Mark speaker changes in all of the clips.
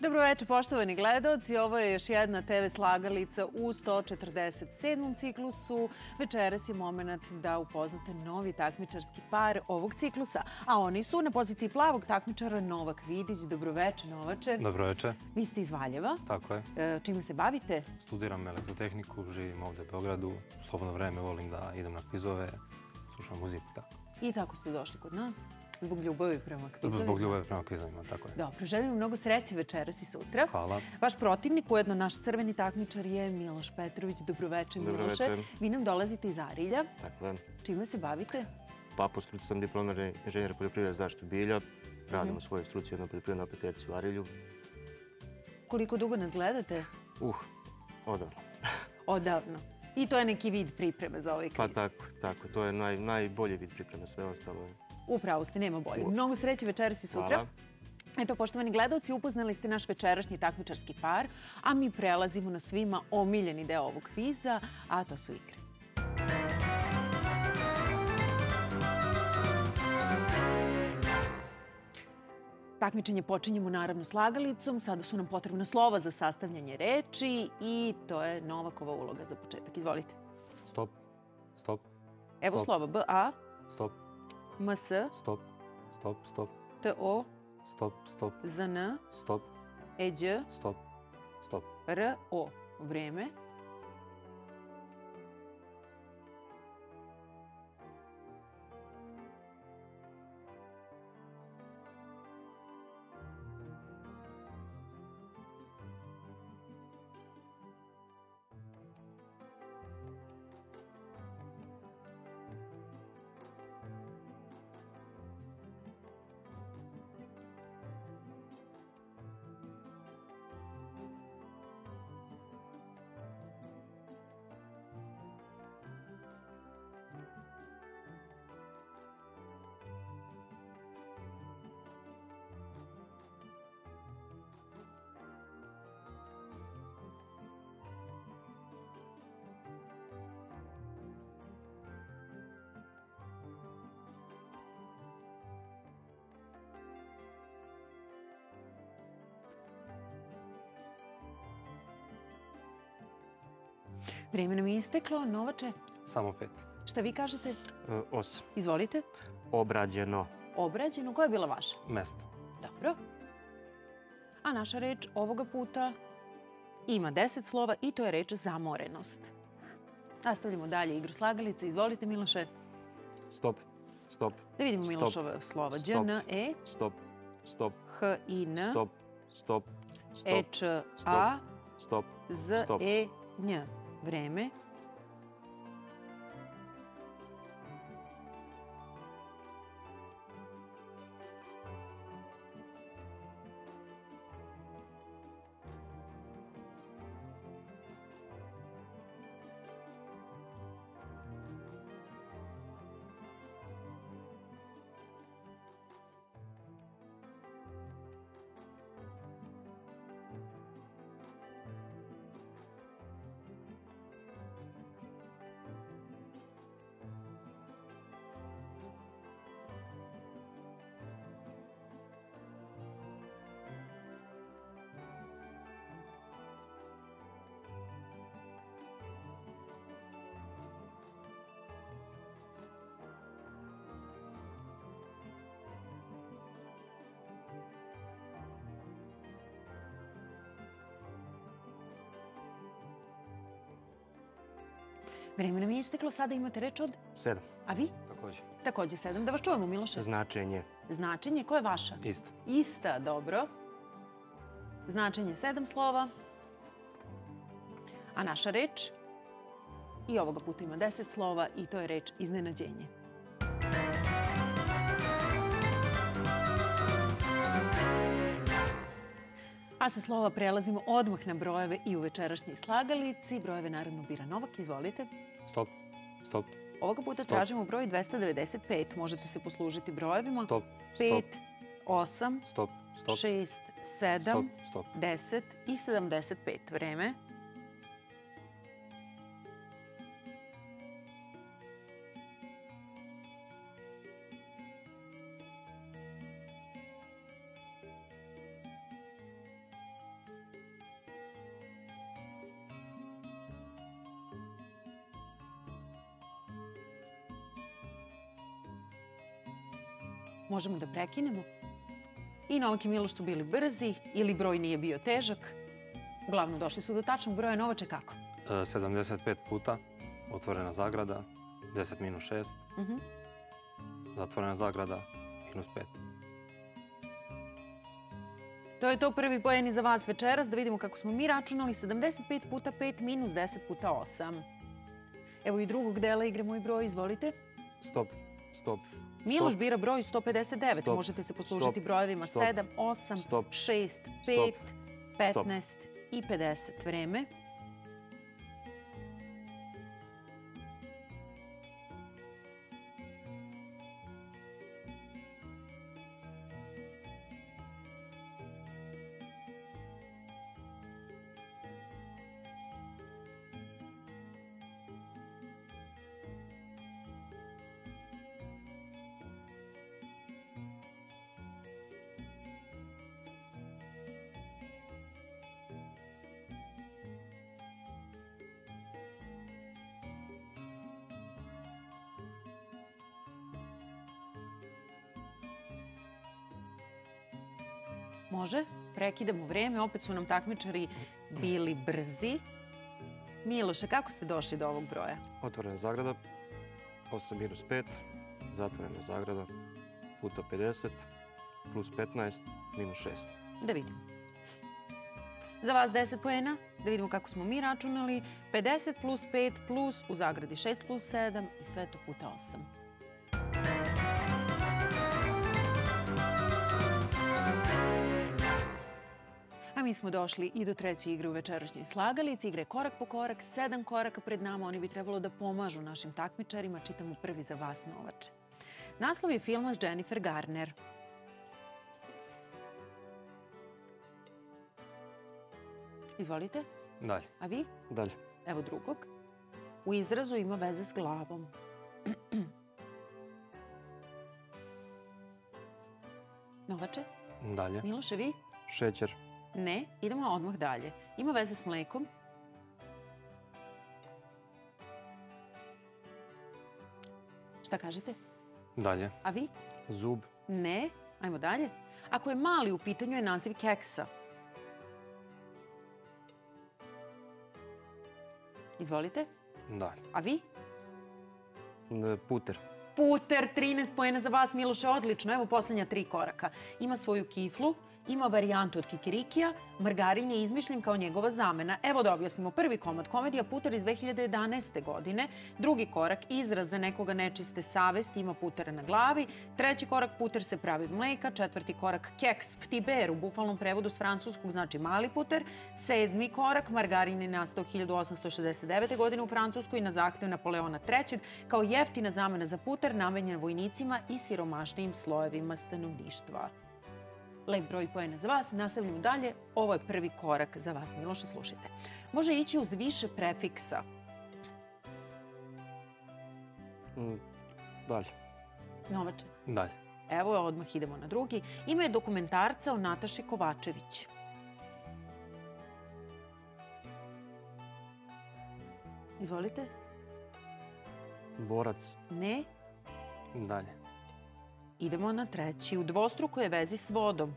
Speaker 1: Dobro večer, poštovani gledaoci. Ovo je još jedna TV slagalica u 147. ciklusu. Večeras je moment da upoznate novi takmičarski par ovog ciklusa. A oni su na poziciji plavog takmičara Novak Vidić. Dobro večer, Novače.
Speaker 2: Dobro večer.
Speaker 1: Vi ste iz Valjeva.
Speaker 2: Tako je.
Speaker 1: Čime se bavite?
Speaker 2: Studiram elektrotehniku, živim ovde u Beogradu. U slobodno vreme volim da idem na kvizove, slušam muziku, tako.
Speaker 1: I tako ste došli kod nas? Zbog ljubavi prema kvizovima?
Speaker 2: Zbog ljubavi prema kvizovima, tako je.
Speaker 1: Dobro, želim mnogo sreće večeras i sutra.
Speaker 2: Hvala.
Speaker 1: Vaš protivnik, ujedno naš crveni takmičar, je Miloš Petrović. Dobro večer, Miloše.
Speaker 3: Dobro večer.
Speaker 1: Vi nam dolazite iz Arilja.
Speaker 3: Tako je.
Speaker 1: Čime se bavite?
Speaker 3: Pa po struci sam diplomirani inženjer poljoprivrede i zaštitu bilja. Radim u svojoj struci jednu poljoprivrednu aplikaciju u Arilju.
Speaker 1: Koliko dugo nas gledate?
Speaker 3: Odavno.
Speaker 1: Odavno. I to je neki vid pripreme za ovaj kviz?
Speaker 3: Pa tako. To je najbolji vid pripreme, sve ostalo je.
Speaker 1: Upravo ste, nema bolje. Mnogo sreće večeras i sutra.
Speaker 3: Hvala.
Speaker 1: Eto, poštovani gledaoci, upoznali ste naš večerašnji takmičarski par, a mi prelazimo na svima omiljeni deo ovog kviza, a to su igre. Takmičenje počinjemo naravno slagalicom. Sada su nam potrebna slova za sastavljanje reči i to je Novakova uloga za početak. Izvolite.
Speaker 2: Stop. Stop.
Speaker 1: Evo slova B, A,
Speaker 2: Stop.
Speaker 1: M, S,
Speaker 2: Stop. Stop. Stop.
Speaker 1: T, O,
Speaker 2: Stop. Stop.
Speaker 1: Z, N,
Speaker 2: Stop.
Speaker 1: E, Đ,
Speaker 2: Stop. Stop.
Speaker 1: R, O. Vreme. Vreme nam je isteklo. Novače,
Speaker 2: Samo 5.
Speaker 1: šta vi kažete?
Speaker 3: 8.
Speaker 1: Izvolite.
Speaker 3: Obrađeno.
Speaker 1: Obrađeno. Koja je bila vaša?
Speaker 2: Mesto.
Speaker 1: Dobro. A naša reč ovoga puta ima 10 slova i to je reč zamorenost. Nastavljamo dalje igru slagalice. Izvolite, Miloše.
Speaker 3: Stop. Stop.
Speaker 1: Da vidimo
Speaker 3: Stop.
Speaker 1: Milošove slova. Đ,
Speaker 3: Stop.
Speaker 1: N, E,
Speaker 3: Stop. Stop.
Speaker 1: H, I, N,
Speaker 3: Stop. Stop. Stop.
Speaker 1: E, Č, A,
Speaker 3: Stop.
Speaker 1: Z,
Speaker 3: Stop.
Speaker 1: E, Nj. Vreme. Vreme nam je isteklo. Sada imate reč od...
Speaker 3: 7.
Speaker 1: A vi?
Speaker 2: Takođe.
Speaker 1: Takođe 7. Da vas čujemo, Miloše.
Speaker 3: Značenje.
Speaker 1: Značenje. Koja je vaša?
Speaker 2: Isto.
Speaker 1: Ista, dobro. Značenje 7 slova. A naša reč i ovoga puta ima 10 slova i to je reč iznenađenje. A sa slova prelazimo odmah na brojeve i u večerašnjoj slagalici. Brojeve naravno bira Novak. Izvolite.
Speaker 2: Stop. Stop.
Speaker 1: Ovoga puta tražimo broj 295. Možete se poslužiti brojevima.
Speaker 2: Stop.
Speaker 1: 5, 8,
Speaker 2: Stop. Stop.
Speaker 1: 6, 7,
Speaker 2: Stop.
Speaker 1: 10 i 75. Vreme. Možemo da prekinemo. I Novak i Miloš su bili brzi ili broj nije bio težak. Uglavnom, došli su do tačnog broja. Novače, kako?
Speaker 2: 75 puta, otvorena zagrada, 10 minus 6, zatvorena zagrada, minus 5.
Speaker 1: To je to prvi poeni za vas večeras. Da vidimo kako smo mi računali. 75 puta 5 minus 10 puta 8. Evo i drugog dela igre Moj broj. Izvolite.
Speaker 3: Stop.
Speaker 1: Miloš bira broj 159. Možete se poslužiti brojevima 7, 8, 6, 5, 15 i 50. Vreme. Može. Prekidamo vreme. Opet su nam takmičari bili brzi. Miloše, kako ste došli do ovog broja?
Speaker 3: Otvorena zagrada, 8 minus 5, zatvorena zagrada, puta 50, plus 15, minus 6.
Speaker 1: Da vidimo. Za vas 10 poena. Da vidimo kako smo mi računali. 50 plus 5 plus u zagradi 6 plus 7 i sve to puta 8. A mi smo došli i do treće igre u večerašnjoj slagalici. Igre korak po korak, 7 koraka pred nama. Oni bi trebalo da pomažu našim takmičarima. Čitamo prvi za vas, Novače. Naslov je filma s Jennifer Garner. Izvolite.
Speaker 2: Dalje.
Speaker 1: A vi?
Speaker 3: Dalje.
Speaker 1: Evo drugog. U izrazu ima veze s glavom. Novače?
Speaker 2: Dalje.
Speaker 1: Miloše, vi?
Speaker 3: Šećer.
Speaker 1: Ne. Idemo odmah dalje. Ima veze s mlekom. Šta kažete?
Speaker 2: Dalje.
Speaker 1: A vi?
Speaker 3: Zub.
Speaker 1: Ne. Ajmo dalje. Ako je mali, u pitanju je naziv keksa. Izvolite.
Speaker 2: Dalje.
Speaker 1: A vi?
Speaker 3: Puter.
Speaker 1: Puter, 13 poena za vas, Miloše, odlično. Evo posljednja 3 koraka. Ima svoju kiflu, ima varijantu od kikirikija, margarin je izmišljen kao njegova zamena. Evo da objasnimo. Prvi komad, komedija Puter iz 2011. godine. Drugi korak, izraz za nekoga nečiste savesti, ima putera na glavi. Treći korak, puter se pravi od mleka. Četvrti korak, keks ptiber, u bukvalnom prevodu s francuskog znači mali puter. Sedmi korak, margarin je nastao 1869. godine u Francuskoj na zahtev Napoleona III. Kao jeftina zamena za puter namenjen vojnicima i siromašnijim slojevima stanovništva. Lep broj poena za vas. Nastavljamo dalje. Ovo je prvi korak za vas, Miloše, slušajte. Može ići uz više prefiksa.
Speaker 3: Dalje.
Speaker 1: Novače.
Speaker 2: Dalje.
Speaker 1: Evo, odmah idemo na drugi. Ima je dokumentarca o Nataši Kovačević. Izvolite.
Speaker 3: Borac.
Speaker 1: Ne.
Speaker 2: Dalje.
Speaker 1: Idemo na treći. U dvostrukoj je vezi s vodom.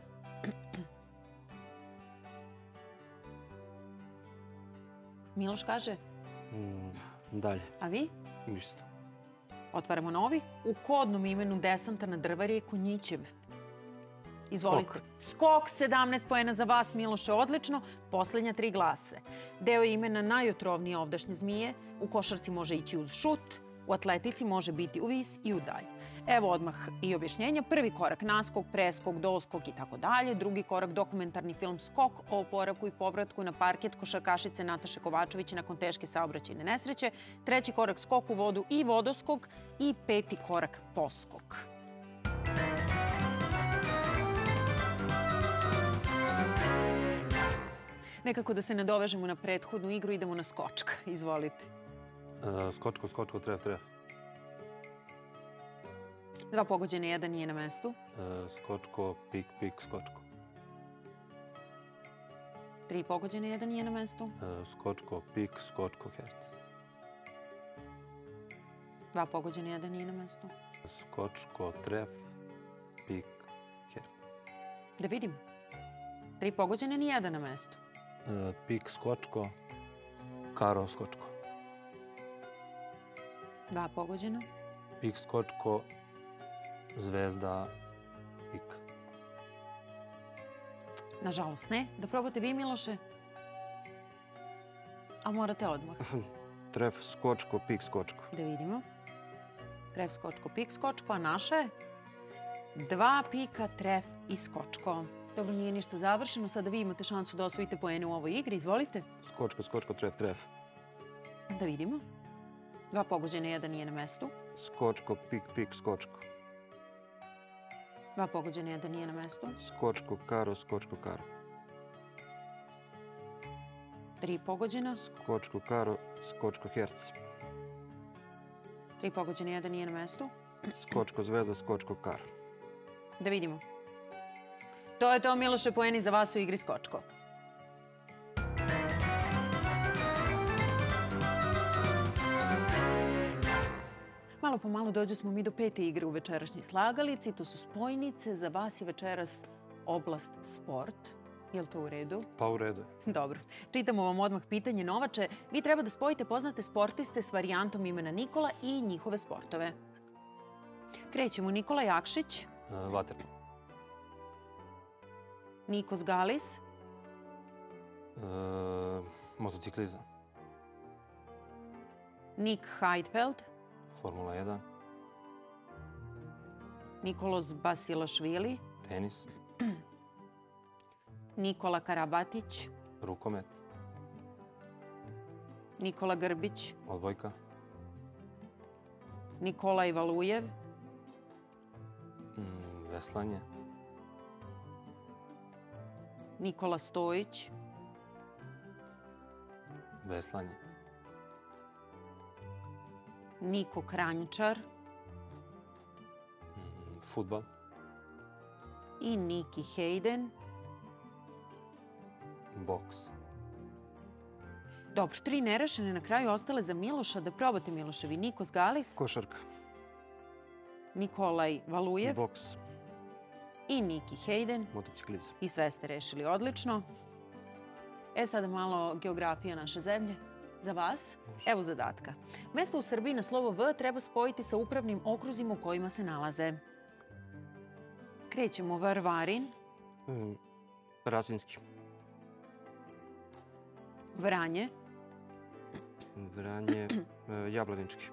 Speaker 1: Miloš kaže?
Speaker 3: Dalje.
Speaker 1: A vi?
Speaker 2: Isto.
Speaker 1: Otvaramo novi. U kodnom imenu desanta na drvari je Konjićev. Izvolite. Skok, 17 poena za vas, Miloše, odlično. Posljednja 3 glase. Deo imena najotrovnije ovdašnje zmije. U košarci može ići uz šut. U atletici može biti u vis i u dalj. Evo odmah i objašnjenja. Prvi korak naskok, preskok, doskok i tako dalje. Drugi korak dokumentarni film Skok o oporavku i povratku na parket košarkašice Nataše Kovačević nakon teške saobraćajne nesreće. Treći korak skok u vodu i vodoskok. I peti korak poskok. Nekako da se nadovežemo na prethodnu igru, idemo na skočka. Izvolite.
Speaker 2: Skočko, skočko, tref, tref.
Speaker 1: 2 pogođene, 1 nije na mestu.
Speaker 2: Skočko, pik, pik, skočko.
Speaker 1: 3 pogođene, 1 nije na mestu.
Speaker 2: Skočko, pik, skočko, herc.
Speaker 1: 2 pogođene, 1 nije na mestu.
Speaker 2: Skočko, tref, Pik, Hert.
Speaker 1: Da vidim. 3 pogođene, ni jedan na mestu.
Speaker 2: Pik, Skočko, Karo, Skočko.
Speaker 1: 2 pogođena.
Speaker 2: Pik, Skočko, Zvezda, Pik.
Speaker 1: Nažalost, ne. Da probate vi, Miloše. Ali morate odmah.
Speaker 3: Tref, Skočko, Pik, Skočko.
Speaker 1: Da vidimo. Tref, Skočko, Pik, Skočko. A naša je 2 pika, tref i Skočko. Dobro, nije ništa završeno. Sada vi imate šansu da osvojite poene u ovoj igri. Izvolite.
Speaker 3: Skočko, Skočko, tref, tref.
Speaker 1: Da vidimo. 2 pogođene, jedan nije na mestu.
Speaker 3: Skočko, Pik, Pik, Skočko.
Speaker 1: 2 pogođene, jedan nije na mestu.
Speaker 3: Skočko, Karo, Skočko, Karo.
Speaker 1: 3 pogođena.
Speaker 3: Skočko, Karo, Skočko, Herc.
Speaker 1: 3 pogođene, jedan nije na mestu.
Speaker 3: Skočko, Zvezda, Skočko, Karo.
Speaker 1: Da vidimo. To je to, Miloše, poeni za vas u igri Skočko. Malo po malo dođe smo mi do 5. igre u večerašnjoj slagalici. To su spojnice. Za vas je večeras oblast sport. Je li to u redu?
Speaker 2: Pa u redu je.
Speaker 1: Dobro. Čitamo vam odmah pitanje, Novače. Vi treba da spojite poznate sportiste s varijantom imena Nikola i njihove sportove. Krećemo. Nikola Jakšić.
Speaker 2: Vaterpolo.
Speaker 1: Nikos Galis.
Speaker 2: Motociklizam.
Speaker 1: Nick Heidfeld.
Speaker 2: Formula 1.
Speaker 1: Nikolos Basilašvili.
Speaker 2: Tenis.
Speaker 1: Nikola Karabatić.
Speaker 2: Rukomet.
Speaker 1: Nikola Grbić.
Speaker 2: Odbojka.
Speaker 1: Nikolaj Valujev.
Speaker 2: Veslanje.
Speaker 1: Nikola Stojić.
Speaker 2: Veslanje.
Speaker 1: Niko Kranjčar.
Speaker 2: Fudbal.
Speaker 1: I Niki Hayden.
Speaker 2: Boks.
Speaker 1: Dobro, 3 nerešene na kraju ostale za Miloša. Da probate, Miloševi. Nikos Galis.
Speaker 3: Košarka.
Speaker 1: Nikolaj Valujev.
Speaker 3: Boks.
Speaker 1: I Niki Hayden.
Speaker 3: Motociklizam.
Speaker 1: I sve ste rešili odlično. Sada malo geografija naše zemlje. Za vas, evo zadatka. Mesto u Srbiji na slovo V treba spojiti sa upravnim okruzima u kojima se nalaze. Krećemo. Varvarin.
Speaker 3: Rasinski.
Speaker 1: Vranje.
Speaker 3: Vranje, Jablanički.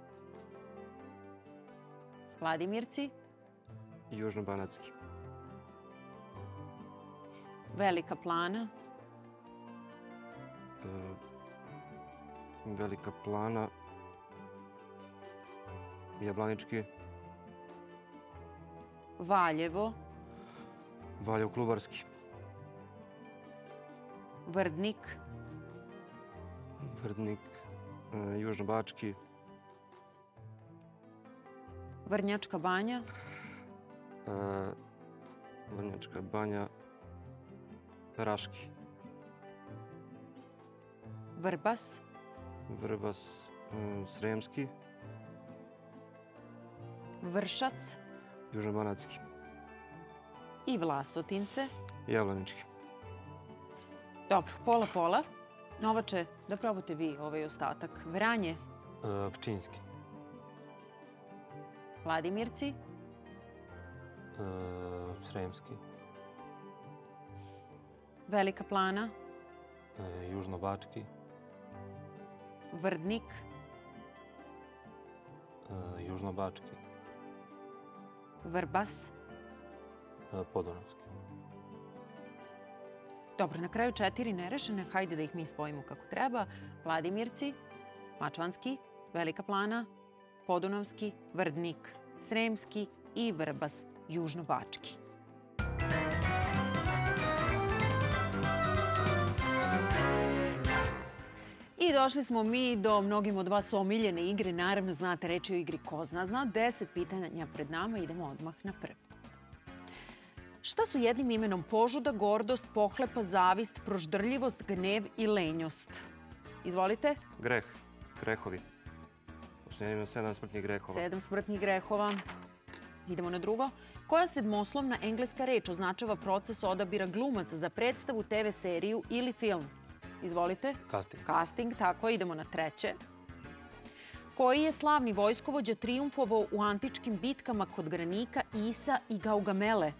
Speaker 1: Vladimirci.
Speaker 3: Južnobanatski.
Speaker 1: Velika Plana.
Speaker 3: Velika Plana. Jablanički.
Speaker 1: Valjevo.
Speaker 3: Valjevo, Klubarski.
Speaker 1: Vrdnik.
Speaker 3: Vrdnik, Južnobački.
Speaker 1: Vrnjačka Banja.
Speaker 3: Vrnjačka Banja, Raški.
Speaker 1: Vrbas.
Speaker 3: Vrbas, Sremski.
Speaker 1: Vršac.
Speaker 3: Južnobanatski.
Speaker 1: I Vlasotince.
Speaker 3: Jablanički.
Speaker 1: Dobro, pola. Novače, da probate vi ovaj ostatak. Vranje.
Speaker 2: Pčinjski.
Speaker 1: Vladimirci.
Speaker 2: Sremski.
Speaker 1: Velika Plana.
Speaker 2: Južnobački.
Speaker 1: Vrdnik.
Speaker 2: Južnobački.
Speaker 1: Vrbas.
Speaker 2: Podunavski.
Speaker 1: Dobro, na kraju 4 nerešene. Hajde da ih mi spojimo kako treba. Vladimirci, Mačvanski, Velika Plana, Podunavski, Vrdnik, Sremski i Vrbas, Južnobački. I došli smo mi do mnogim od vas omiljene igre. Naravno, znate, reći o igri Ko zna zna. 10 pitanja pred nama. Idemo odmah na prvo. Šta su jednim imenom požuda, gordost, pohlepa, zavist, proždrljivost, gnev i lenjost? Izvolite.
Speaker 3: Greh. Grehovi. Posljednje ima 7 smrtnih grehova.
Speaker 1: 7 smrtnih grehova. Idemo na drugo. Koja sedmoslovna engleska reč označava proces odabira glumaca za predstavu, TV seriju ili film? Izvolite.
Speaker 2: Casting.
Speaker 1: Casting, tako je. Idemo na treće. Koji je slavni vojskovođa trijumfovao u antičkim bitkama kod Granika, Isa i Gaugamele?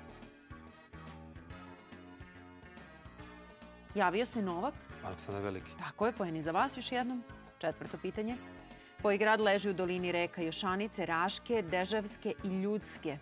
Speaker 1: Javio se Novak.
Speaker 2: Aleksandar Veliki.
Speaker 1: Tako je, poeni za vas još jednom. Četvrto pitanje. Koji grad leži u dolini reka Jošanice, Raške, Deževske i Ljudske?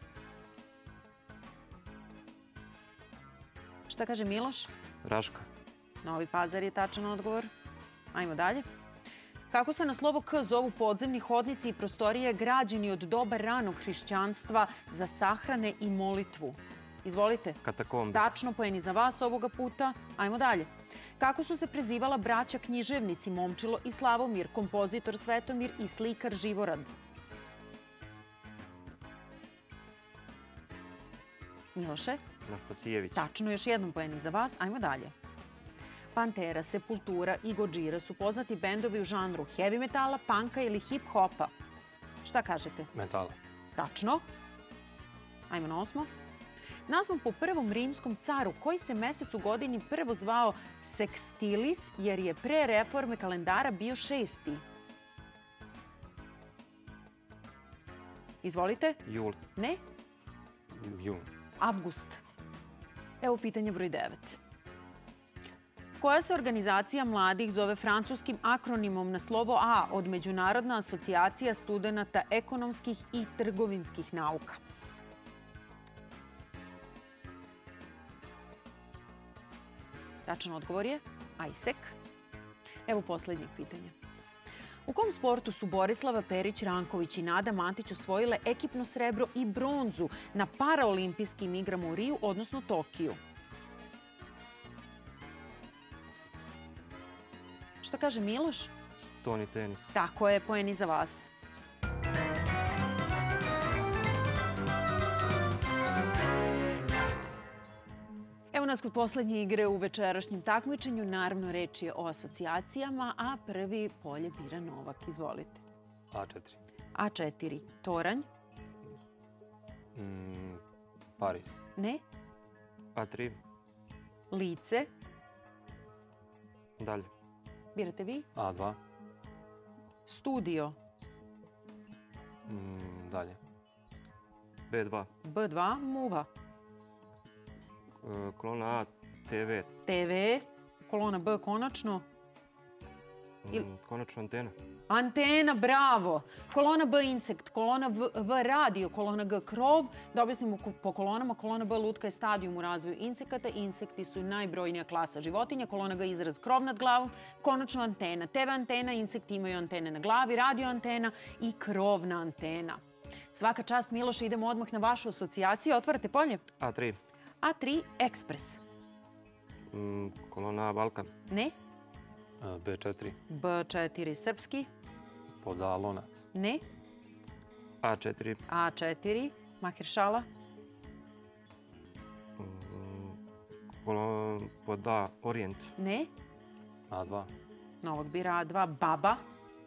Speaker 1: Šta kaže Miloš?
Speaker 3: Raška.
Speaker 1: Novi Pazar je tačan odgovor. Ajmo dalje. Kako se na slovo K zovu podzemni hodnici i prostorije građeni od doba ranog hrišćanstva za sahrane i molitvu? Izvolite.
Speaker 3: Katakombe.
Speaker 1: Tačno, poeni za vas ovoga puta. Ajmo dalje. Kako su se prezivala braća književnici Momčilo i Slavomir, kompozitor Svetomir i slikar Živorad? Miloše?
Speaker 3: Nastasijević.
Speaker 1: Tačno, još jednom poeni za vas. Ajmo dalje. Pantera, Sepultura i Gojira su poznati bendovi u žanru heavy metala, punka ili hip-hopa. Šta kažete?
Speaker 2: Metala.
Speaker 1: Tačno. Ajmo na osmo. Nazvan po prvom rimskom caru, koji se mesec u godini prvo zvao Sextilis, jer je pre reforme kalendara bio 6. Izvolite.
Speaker 3: Jul.
Speaker 1: Ne?
Speaker 2: Jun.
Speaker 1: Avgust. Evo pitanje broj 9. Koja se organizacija mladih zove francuskim akronimom na slovo A od Međunarodna asocijacija studenata ekonomskih i trgovinskih nauka? Tačan odgovor je AISEC. Evo poslednjeg pitanja. U kom sportu su Borislava Perić-Ranković i Nada Mantić osvojile ekipno srebro i bronzu na paraolimpijskim igrama u Riju, odnosno Tokiju? Šta kaže Miloš?
Speaker 3: Stoni tenis.
Speaker 1: Tako je, poeni za vas. Evo nas kod poslednje igre u večerašnjem takmičenju. Naravno, reč je o asocijacijama, a prvi polje bira Novak. Izvolite.
Speaker 2: A4.
Speaker 1: A4. Toranj?
Speaker 2: Paris.
Speaker 1: Ne.
Speaker 3: A3.
Speaker 1: Lice?
Speaker 3: Dalje.
Speaker 1: Birate vi?
Speaker 2: A2.
Speaker 1: Studio?
Speaker 2: Dalje.
Speaker 3: B2.
Speaker 1: B2. Muva?
Speaker 3: Kolona A. TV.
Speaker 1: TV? Kolona B konačno?
Speaker 3: Konačno antena.
Speaker 1: Antena, bravo! Kolona B insekt, kolona V radio, kolona G krov. Da objasnimo po kolonama, kolona B lutka je stadijum u razvoju insekata. Insekti su najbrojnija klasa životinja. Kolona G izraz krov nad glavom. Konačno antena. TV antena, insekti imaju antene na glavi, radio antena i krovna antena. Svaka čast, Miloše, idemo odmah na vašu asocijaciju. Otvarate polje?
Speaker 3: A3.
Speaker 1: A3 ekspres.
Speaker 3: Kolona A. Balkan.
Speaker 1: Ne.
Speaker 2: B4.
Speaker 1: B4 srpski.
Speaker 2: Pod A. Lonac.
Speaker 1: Ne.
Speaker 3: A4.
Speaker 1: A4 Maheršala.
Speaker 3: Pod A. Orijent.
Speaker 1: Ne.
Speaker 2: A2.
Speaker 1: Novak bira A2 Baba.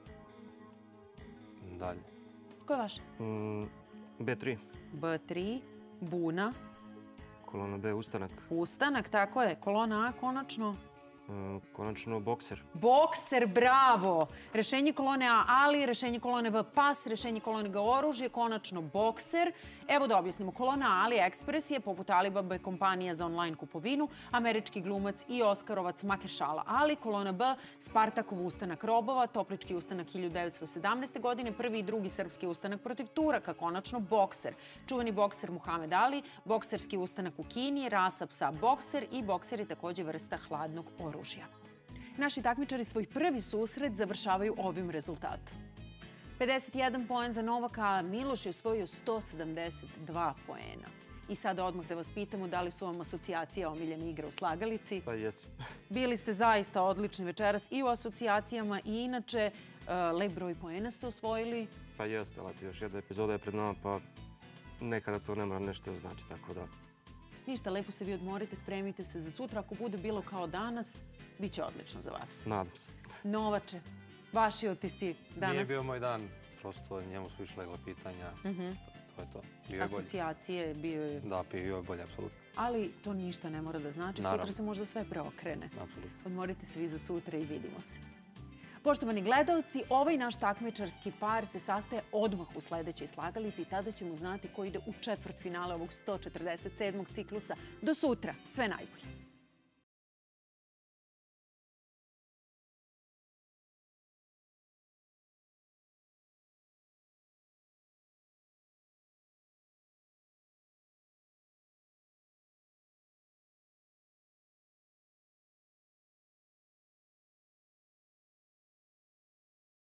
Speaker 2: Dalje.
Speaker 1: Ko je vaš?
Speaker 3: B3.
Speaker 1: B3 Buna.
Speaker 3: Kolona B. Ustanak.
Speaker 1: Ustanak, tako je. Kolona A konačno.
Speaker 3: Konačno bokser.
Speaker 1: Bokser, bravo! Rešenje kolone A ali, rešenje kolone V pas, rešenje kolone G oružje, konačno bokser. Evo da objasnimo. Kolona Ali Express je, poput Alibabe kompanija za online kupovinu, američki glumac i oskarovac Mahershala Ali. Kolona B, Spartakov ustanak robova, Toplički ustanak 1917. godine, prvi i drugi srpski ustanak protiv Turaka, konačno bokser. Čuveni bokser Muhamed Ali, bokserski ustanak u Kini, rasa psa bokser i bokser je takođe vrsta hladnog oružja. Naši takmičari svoj prvi susret završavaju ovim rezultatom. 51 poen za Novaka, a Miloš je osvojio 172 poena. I sada odmah da vas pitamo da li su vam asocijacije omiljene igre u slagalici.
Speaker 3: Pa jesu.
Speaker 1: Bili ste zaista odlični večeras i u asocijacijama i inače lep broj poena ste osvojili.
Speaker 3: Pa jeste, ali još jedna epizoda je pred nama, pa nekada to ne mora nešto znači, tako da...
Speaker 1: Ništa, lepo se vi odmorite, spremite se za sutra. Ako bude bilo kao danas, bit će odlično za vas.
Speaker 3: Nadam se.
Speaker 1: Novače, vaši otisci danas?
Speaker 2: Nije bio moj dan, prosto njemu su išle pitanja. To to je to. Bio je bolji.
Speaker 1: Asocijacije bio je...
Speaker 2: Da, bio je bolji, apsolutno.
Speaker 1: Ali to ništa ne mora da znači.
Speaker 2: Naravno.
Speaker 1: Sutra se možda sve preokrene.
Speaker 2: Apsolutno.
Speaker 1: Odmorite se vi za sutra i vidimo se. Poštovani gledaoci, ovaj naš takmičarski par se sastaje odmah u sledećoj slagalici i tada ćemo znati ko ide u četvrtfinale ovog 147. ciklusa. Do sutra, sve najbolje.